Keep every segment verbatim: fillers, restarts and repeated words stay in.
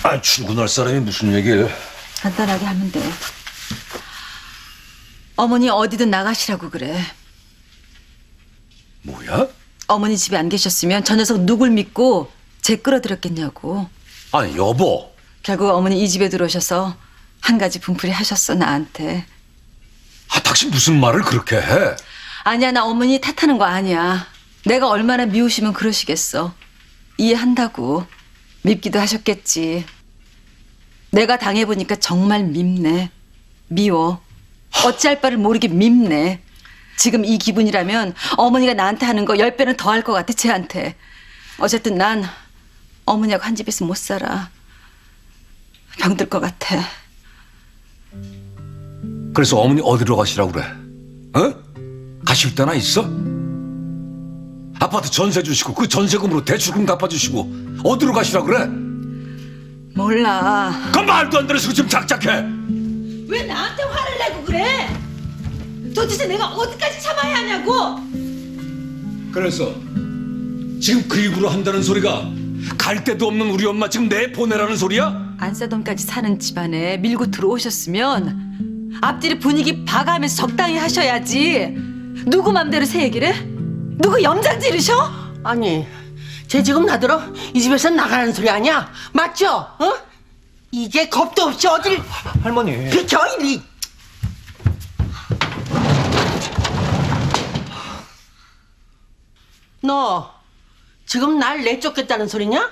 아, 출근할 사람이 무슨 얘기를? 간단하게 하면 돼. 어머니 어디든 나가시라고 그래. 뭐야? 어머니 집에 안 계셨으면 저 녀석 누굴 믿고 쟤 끌어들였겠냐고. 아니 여보. 결국 어머니 이 집에 들어오셔서 한 가지 분풀이 하셨어 나한테. 아, 당신 무슨 말을 그렇게 해? 아니야, 나 어머니 탓하는 거 아니야. 내가 얼마나 미우시면 그러시겠어. 이해한다고. 밉기도 하셨겠지. 내가 당해보니까 정말 밉네. 미워. 어찌할 바를 모르게 밉네. 지금 이 기분이라면 어머니가 나한테 하는 거 열 배는 더 할 것 같아, 쟤한테. 어쨌든 난 어머니하고 한 집에서 못 살아. 병들 것 같아. 그래서 어머니 어디로 가시라고 그래? 어? 가실 데나 있어? 아파트 전세 주시고 그 전세금으로 대출금 갚아주시고 어디로 가시라고 그래? 몰라. 그 말도 안 되는 소리 좀 작작해. 왜 나한테 화를 내고 그래? 도대체 내가 어디까지 참아야 하냐고. 그래서 지금 그 입으로 한다는 소리가 갈 데도 없는 우리 엄마 지금 내보내라는 소리야? 안사돈까지 사는 집안에 밀고 들어오셨으면 앞뒤로 분위기 봐가면서 적당히 하셔야지. 누구 맘대로 새 얘기를 해? 누구 염장 지르셔? 아니, 쟤 지금 나더러 이 집에서 나가라는 소리 아니야? 맞죠? 어? 이게 겁도 없이 어딜... 할머니. 비켜, 이리. 너 지금 날 내쫓겠다는 소리냐?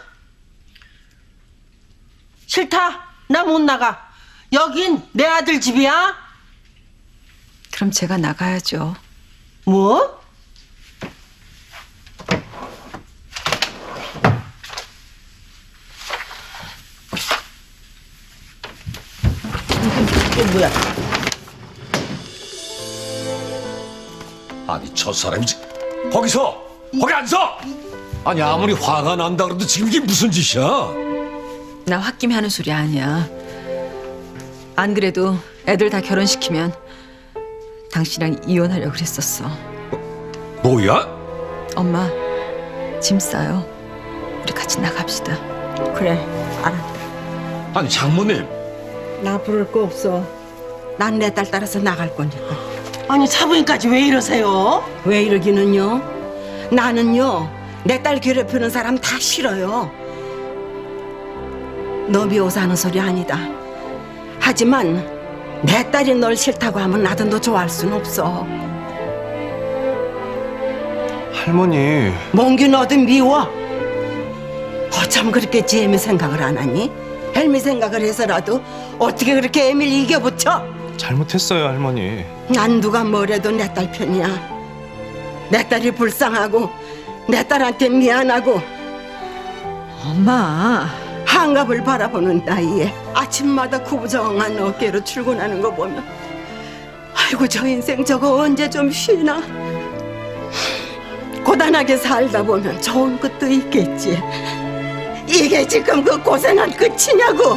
싫다. 나 못 나가. 여긴 내 아들 집이야. 그럼 제가 나가야죠. 뭐? 이게 뭐야? 아니 저 사람이 지- 거기서 거기 안 서! 아니 아무리 화가 난다 그래도 지금 이게 무슨 짓이야? 나 홧김에 하는 소리 아니야. 안 그래도 애들 다 결혼시키면 당신이랑 이혼하려고 그랬었어. 뭐야? 엄마, 짐 싸요. 우리 같이 나갑시다. 그래, 알았다. 아니 장모님. 나 부를 거 없어. 난 내 딸 따라서 나갈 거니까. 아니 사부인까지 왜 이러세요? 왜 이러기는요? 나는요 내 딸 괴롭히는 사람 다 싫어요. 너 미워서 하는 소리 아니다. 하지만 내 딸이 널 싫다고 하면 나도 너 좋아할 순 없어. 할머니. 몽규 너도 미워? 어쩜 그렇게 제미 생각을 안 하니? 헬미 생각을 해서라도 어떻게 그렇게 애미를 이겨붙여? 잘못했어요, 할머니. 난 누가 뭐래도 내 딸 편이야. 내 딸이 불쌍하고 내 딸한테 미안하고 엄마. 한갑을 바라보는 나이에 아침마다 구부정한 어깨로 출근하는 거 보면 아이고 저 인생 저거 언제 좀 쉬나. 고단하게 살다 보면 좋은 것도 있겠지. 이게 지금 그 고생한 끝이냐고.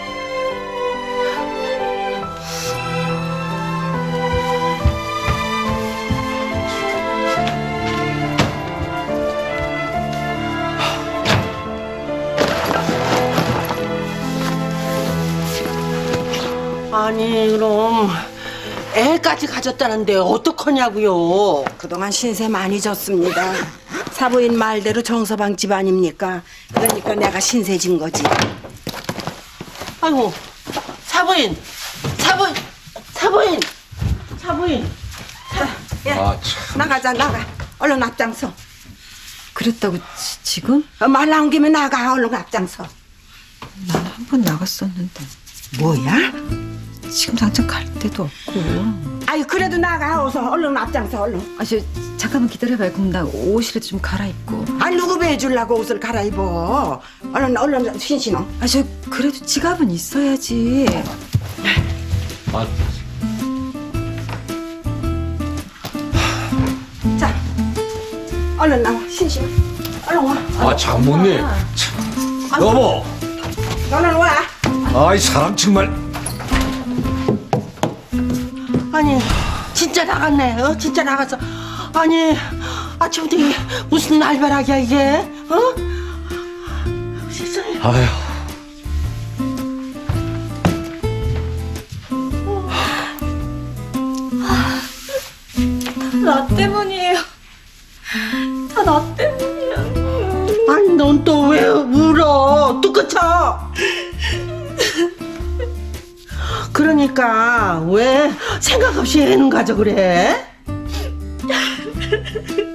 아니 그럼 애까지 가졌다는데 어떡하냐고요. 그동안 신세 많이 졌습니다. 사부인 말대로 정서방 집 아닙니까? 그러니까 내가 신세 진 거지. 아이고 사부인 사부인 사부인 사부인 자, 야, 아, 참. 나가자 나가. 얼른 앞장서. 그랬다고 지, 지금? 어, 말 나온 김에 나가. 얼른 앞장서. 난 한 번 나갔었는데. 뭐야? 지금 당장 갈 데도 없고. 아이 그래도 나가. 어서 얼른 앞장서 얼른. 아, 저 잠깐만 기다려봐요. 그럼 나 옷이라도 좀 갈아입고. 아 누구 배해주려고 옷을 갈아입어. 얼른 얼른 신신어. 아, 저 그래도 지갑은 있어야지. 아, 자 얼른 나와 신신어. 얼른 와. 아 장모님. 참. 여보. 얼른 와. 아이 사람 정말. 아니 진짜 나갔네. 어 진짜 나가서. 아니 아침부터 이게 무슨 날벼락이야 이게. 어? 세상에. 아휴. 나 때문이에요. 다 나 때문이야. 아니 넌 또 왜 울어? 뚝 그쳐. 그러니까 왜 생각 없이 애는 가져 그래?